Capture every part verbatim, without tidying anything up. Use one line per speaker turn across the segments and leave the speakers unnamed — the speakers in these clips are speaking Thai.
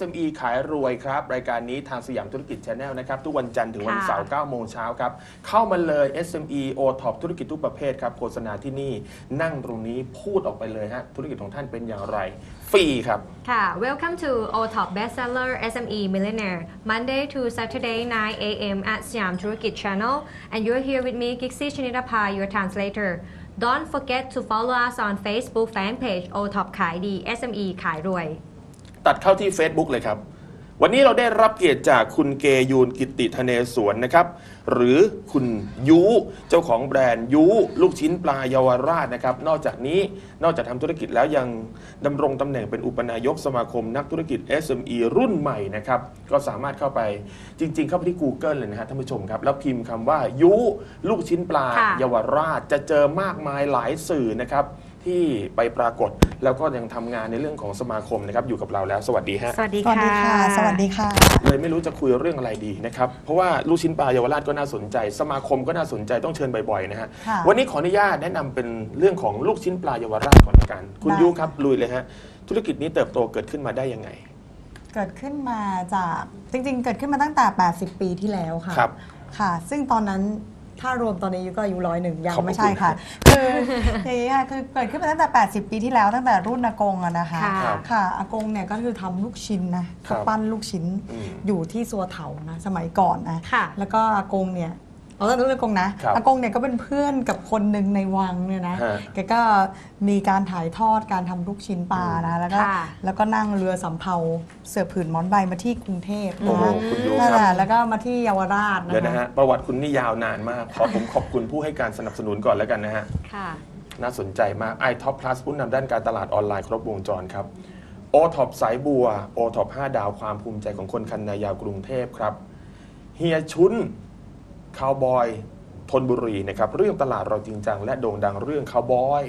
เอ็ม อี ขายรวยครับรายการนี้ทางสยามธุรกิจ Channel นะครับทุกวันจันทร์ถึงวันเสาร์เก้าโมงเช้าครับเข้ามาเลย เอส เอ็ม อี O-Top ธุรกิจทุกประเภทครับโฆษณาที่นี่นั่งตรงนี้พูดออกไปเลยฮะธุรกิจของท่านเป็นอย่างไรฟรีครับ
ค่ะ Welcome to O-Top Bestseller เอส เอ็ม อี Millionaire Monday to Saturday nine a m at Siam Thurukit Channel and you're here with me Gixi Chanitapa your translator Don't forget to follow us on Facebook fan page O-Top ขายดี เอส เอ็ม อี ขายรวย
ตัดเข้าที่ Facebook เลยครับวันนี้เราได้รับเกียรติจากคุณเกยูนกิตติธเนศวรนะครับหรือคุณยูเจ้าของแบรนด์ยูลูกชิ้นปลาเยาวราชนะครับนอกจากนี้นอกจากทำธุรกิจแล้วยังดำรงตำแหน่งเป็นอุปนายกสมาคมนักธุรกิจ เอส เอ็ม อี รุ่นใหม่นะครับก็สามารถเข้าไปจริงๆเข้าไปที่ Google เลยนะฮะท่านผู้ชมครับแล้วพิมพ์คำว่ายูลูกชิ้นปลาเยาวราชจะเจอมากมายหลายสื่อนะครับที่ไปปรากฏแล้วก็ยังทำงานในเรื่องของสมาคมนะครับอยู่กับเราแล้วสวัสดีฮะ
สวัสดีค่ะ
สวัสดีค่ะ
เลยไม่รู้จะคุยเรื่องอะไรดีนะครับเพราะว่าลูกชิ้นปลาเยาวราชก็น่าสนใจสมาคมก็น่าสนใจต้องเชิญบ่อยๆนะฮะวันนี้ขออนุญาตแนะนำเป็นเรื่องของลูกชิ้นปลาเยาวราชก่อนละกันคุณยูครับลุยเลยฮะธุรกิจนี้เติบโตเกิดขึ้นมาได้ยังไง
เกิดขึ้นมาจากจริงๆเกิดขึ้นมาตั้งแต่แปดสิบปีที่แล้วค่ะ
ครับ
ค่ะซึ่งตอนนั้นถ้ารวมตอนนี้ก็อายุร้อยหนึ่งยังไม่ใช่ค่ะคืออย่างนี้ค่ะคือเกิดขึ้นมาตั้งแต่แปดสิบปีที่แล้วตั้งแต่รุ่นอากงอะนะคะค่ะอากงเนี่ยก็คือทำลูกชิ้นนะปั้นลูกชิ้นอยู่ที่ซัวเถานะสมัยก่อนนะแล้วก็อากงเนี่ยเอาตั้งแต่รุ่นอากงนะอากงเนี่ยก็เป็นเพื่อนกับคนหนึ่งในวังเนี่ยนะแกก็มีการถ่ายทอดการทำลูกชิ้นปลานะแล้วก็แล้วก็นั่งเรือสำเภาเสือผืนม้อนใบมาที่กรุงเทพนะคะนั่นแหละแล้วก็มาที่เยาวราชนะ
เดี๋ยวนะฮะประวัติคุณนี่ยาวนานมากขอผมขอบคุณผู้ให้การสนับสนุนก่อนแล้วกันนะฮะน่าสนใจมาก iTop Plus ผู้นำด้านการตลาดออนไลน์ครบวงจรครับ O-Top สายบัว O-Top ห้าดาวความภูมิใจของคนคันนายาวกรุงเทพครับเฮียชุนคาวบอยธนบุรีนะครับเรื่องตลาดเราจริงจังและโด่งดังเรื่องคาวบอย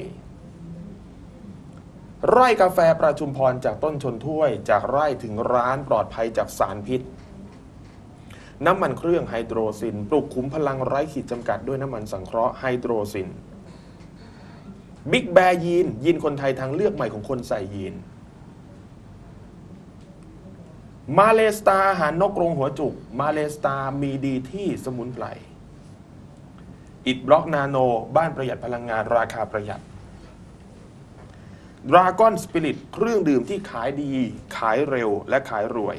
ไร่กาแฟประชุมพรจากต้นชนถ้วยจากไร่ถึงร้านปลอดภัยจากสารพิษน้ำมันเครื่องไฮโดรซินปลุกขุมพลังไร้ขีดจำกัดด้วยน้ำมันสังเคราะห์ไฮโดรซินบิ๊กแบร์ยีนยีนคนไทยทางเลือกใหม่ของคนใส่ยีนมาเลสตาอาหารนกกรงหัวจุกมาเลสตามีดีที่สมุนไพรอิฐบล็อกนาโนบ้านประหยัดพลังงานราคาประหยัดดราก้อนสปิริตเครื่องดื่มที่ขายดีขายเร็วและขายรวย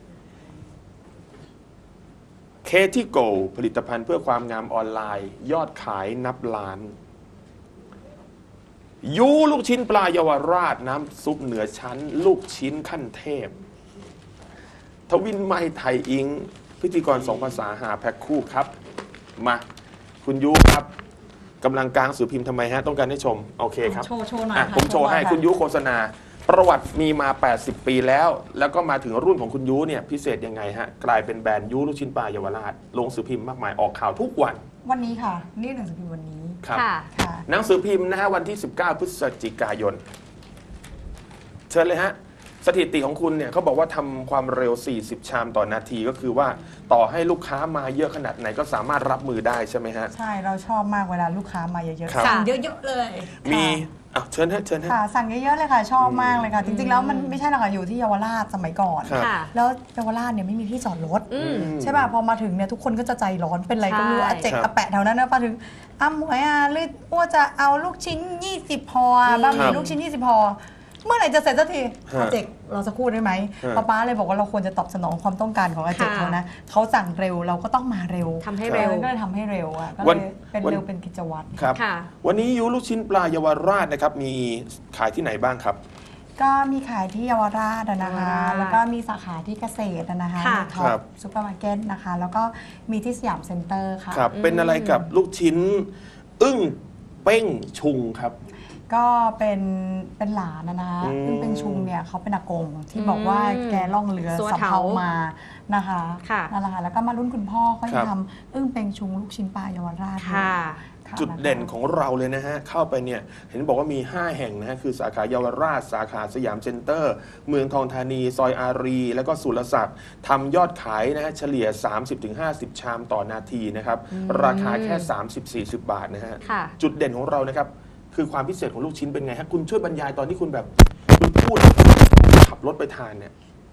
เคที่โกผลิตภัณฑ์เพื่อความงามออนไลน์ยอดขายนับล้านยูลูกชิ้นปลาเยาวราชน้ำซุปเหนือชั้นลูกชิ้นขั้นเทพทวินไมไทยอิงพิธีกรสองภาษาหาแพ็คคู่ครับมาคุณยูครับกำลังกลางสื่อพิมพ์ทำไมฮะต้องการให้ชมโอเคครับ
โชว์โชว์หน่อย
ผมโชว์ให้คุณยูโฆษณาประวัติมีมาแปดสิบปีแล้วแล้วก็มาถึงรุ่นของคุณยูเนี่ยพิเศษยังไงฮะกลายเป็นแบรนด์ยูลูกชิ้นปลาเยาวราชลงสื่อพิมพ์มากมายออกข่าวทุกวัน
วันนี้ค่ะนี่หนังสือพิมพ์วันนี้
ครับหนังสือพิมพ์นะฮะวันที่สิบเก้าพฤศจิกายนเชิญเลยฮะสถิติของคุณเนี่ยเขาบอกว่าทำความเร็วสี่สิบชามต่อนาทีก็คือว่าต่อให้ลูกค้ามาเยอะขนาดไหนก็สามารถรับมือได้ใช่ไหมฮะ
ใช่เราชอบมากเวลาลูกค้ามาเยอะๆสั่งเยอะๆเลย
มีอ่ะเชิญฮะเชิญฮะ
ค่ะสั่งเยอะๆเลยค่ะชอบมากเลยค่ะจริงๆแล้วมันไม่ใช่หรอกค่ะอยู่ที่เยาวราชสมัยก่อนแล้วเยาวราชเนี่ยไม่มีที่จอดรถใช่ป่ะพอมาถึงเนี่ยทุกคนก็จะใจร้อนเป็นไรก็รู้อาเจกอาแปะแถวนั้นนะพอถึงอ้ำหมวยอ่ะลืดอ้วจะเอาลูกชิ้นยี่สิบพอบ้างมีลูกชิ้นยี่สิบพอเมื่อไหร่จะเสร็จสักทีอาเจกเราจะพูดได้ไหมป้าป้าเลยบอกว่าเราควรจะตอบสนองความต้องการของอาเจกเขานะเขาสั่งเร็วเราก็ต้องมาเร็ว
ทำให้เร็ว
ก็เลยทำให้เร็วอ่ะก็เลยเป็นเร็วเป็นกิจวัตร
ครับวันนี้ยูลูกชิ้นปลาเยาวราชนะครับมีขายที่ไหนบ้างครับ
ก็มีขายที่เยาวราชนะคะแล้วก็มีสาขาที่เกษตรนะคะในท็อปซุปเปอร์มาร์เก็ตนะคะแล้วก็มีที่สยามเซ็นเตอร์ค่ะ
ครับเป็นอะไรกับลูกชิ้นอึ้งเป้งชุงครับ
ก็เป็นเป็นหลานนะนะซึ่งเป็นชุงเนี่ยเขาเป็นอากงที่บอกว่าแกล่องเรือสำเภามานะคะนั่นแหละค่ะแล้วก็มารุ่นคุณพ่อก็จะทำอึ้งเป็นชุงลูกชิ้นปลาเยาวราช
จุดเด่นของเราเลยนะฮะเข้าไปเนี่ยเห็นบอกว่ามีห้าแห่งนะฮะคือสาขาเยาวราชสาขาสยามเซ็นเตอร์เมืองทองธานีซอยอารีแล้วก็สุรศักดิ์ทำยอดขายนะฮะเฉลี่ย สามสิบถึงห้าสิบ ชามต่อนาทีนะครับราคาแค่ สามสิบถึงสี่สิบ บาทนะฮะจุดเด่นของเรานะครับคือความพิเศษของลูกชิ้นเป็นไงฮะคุณช่วยบรรยายตอนที่คุณแบบคุณพูดขับรถไปทานเนี่ย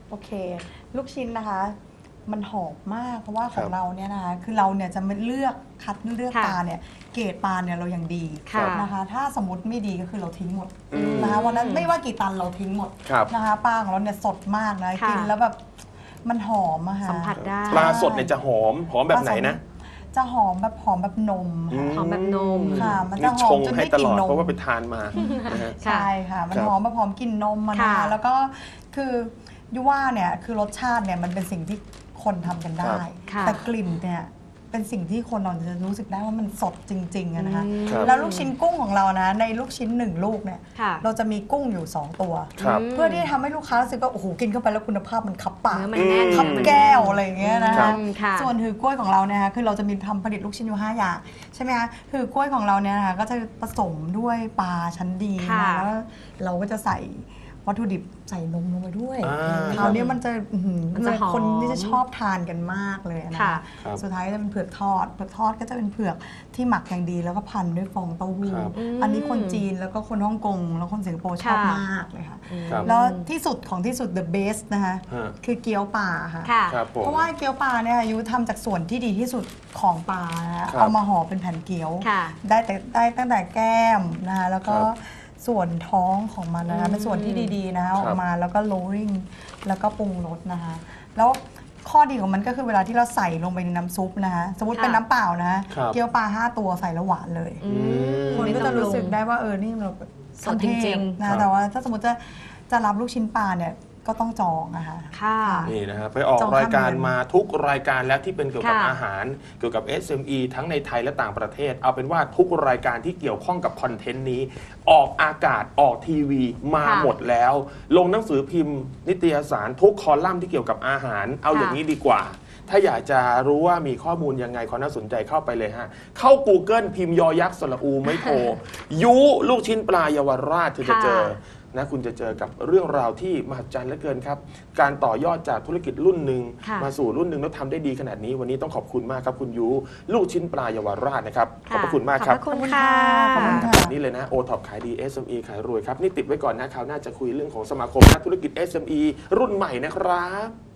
โอเค ลูกชิ้นนะคะ มันหอมมากเพราะว่าข
ครั
อง
บ
เราเนี่ยนะคะคือเราเนี่ยจะไม่เลือกคัดเลือก
ค่ะ
ปลาเนี่ยเกรดปลาเนี่ยเราอย่างดี
ค่ะ
นะคะ ถ้าสมมติไม่ดีก็คือเราทิ้งหมด
อืม
นะคะวันนั้นไม่ว่ากี่ตันเราทิ้งหมด
ครับ
นะคะปลาของเราเนี่ยสดมากนะ
ค่ะ
กินแล้วแบบมันหอมอะค่ะ
สัมผัสได้
ปลาสดเนี่ยจะหอมหอมแบบไหนนะ
จะหอมแบบหอมแบบนมค่ะ
หอมแบบนม
ค่ะมันจะ
นี่
หอ
ช
ม
ง
จน
ให้
ได้
ต
กลิ่
ล
น
อด
นม
เพราะว่าไปทานมานะฮะ
ใช่ค่ะ มัน
ครับ
หอมแบบหอมกลิ่นนมมันนะ
ค่ะ
คะแล้วก็คือยุว่าเนี่ยคือรสชาติเนี่ยมันเป็นสิ่งที่คนทำกันได้
ค่ะ
แต่กลิ่นเนี่ยเป็นสิ่งที่คนเราจะรู้สึกได้ว่ามันสดจริงๆอะนะคะ
อืม
ครับ
แล้วลูกชิ้นกุ้งของเรานะในลูกชิ้นหนึ่งลูกเนี่ย
ค่ะ
เราจะมีกุ้งอยู่สองตัว
ครับ
เพื่อที่จะทำให้ลูกค้ารู้สึกว่าโอ้โหกินเข้าไปแล้วคุณภาพมันคับปาก
เนื้อมันแน่น
คับแก้วอะไรอย่างเงี้ยนะ
ครั
คะ
บ
ค่ะ
ส่วนหือกล้วยของเราเนี่ยนะคะคือเราจะมีทำผลิตลูกชิ้นอยู่ห้าอย่างใช่ไหมคะหือกล้วยของเราเนี่ยนะคะก็จะผสมด้วยปลาชั้นดี
ค่ะ
นะแล้วเราก็จะใส่วัตถุดิบใส่นมลงไปด้วย
อ่า
คราวนี้มันจะอื้อหือ
มันจะหอม
คนที่จะชอบทานกันมากเลยนะ
ค่ะ
คะ
ครับ
สุดท้ายจะเป็นเผือกทอดเผือกทอดก็จะเป็นเผือกที่หมักอย่างดีแล้วก็พันด้วยฟองเต้าหู้
ครับ
อันนี้คนจีนแล้วก็คนฮ่องกงแล้วคนสิงคโปร์ชอบ
ค่ะ
มากเลยค่ะ
ครับ
แล้วที่สุดของที่สุด the best นะคะ
ฮะ
คือเกี๊ยวปลาค่ะ
ค่ะ
ครับผม
เพราะว่าเกี๊ยวปลาเนี่ยอายุทำจากส่วนที่ดีที่สุดของปลานะคะ
ครับ
เอามาห่อเป็นแผ่นเกี๊ยว
ค่ะ
ได้แต่ได้ตั้งแต่แก้มนะคะแล้วก็
ครับ
ส่วนท้องของมันนะคะเป็นส่วนที่ดีๆนะคะออกมาแล้วก็โรลลิ่งแล้วก็ปรุงรสนะคะแล้วข้อดีของมันก็คือเวลาที่เราใส่ลงไปในน้ำซุปนะคะสมมติ
ค่ะ
เป็นน้ำเปล่านะคะ
ครับ
เกี๊ยวปลาห้าตัวใส่แล้วหวานเลย
อืม
คนก็จะรู้สึกได้ว่าเออนี่เรา
สดจริงๆ
นะแต่ว่าถ้าสมมติจะจะรับลูกชิ้นปลาเนี่ยก็ต้องจองนะคะ
ค่ะ
นี่นะฮะไปออก
จอง
รายการ
ข้ามเดือน
มาทุกรายการแล้วที่เป็นเกี่ยวกับ
ค่ะ
อาหารเกี่ยวกับ เอส เอ็ม อี ทั้งในไทยและต่างประเทศ เอาเป็นว่าทุกรายการที่เกี่ยวข้องกับคอนเทนต์นี้ ออกอากาศออกทีวีมา
ค่ะ
หมดแล้ว ลงหนังสือพิมพ์ นิตยสารทุกคอลัมน์ที่เกี่ยวกับอาหาร เอา
ค่ะ
อย่างนี้ดีกว่า ถ้าอยากจะรู้ว่ามีข้อมูลยังไงความน่าสนใจเข้าไปเลยฮะเข้า Google พิมพ์ยอยักษ์สระอูไม่โทร ยุลูกชิ้นปลาเยาวราชคุณจะเจอ นะคุณจะเจอกับเรื่องราวที่มหัศจรรย์เหลือเกินครับ การต่อยอดจากธุรกิจรุ่นหนึ่ง
ค่ะ
มาสู่รุ่นหนึ่งแล้วทำได้ดีขนาดนี้ วันนี้ต้องขอบคุณมากครับคุณยูลูกชิ้นปลาเยาวราชนะครับ ขอบพระคุณมากครับ
ขอบพระคุณค่ะ
ขอบคุณค่ะ
นี่เลยนะโอท็อปขายดี เอส เอ็ม อี ขายรวยครับ นี่ติดไว้ก่อนนะคราวหน้าจะคุยเรื่องของสมาคมนักธุรกิจ เอส เอ็ม อี รุ่นใหม่นะครับ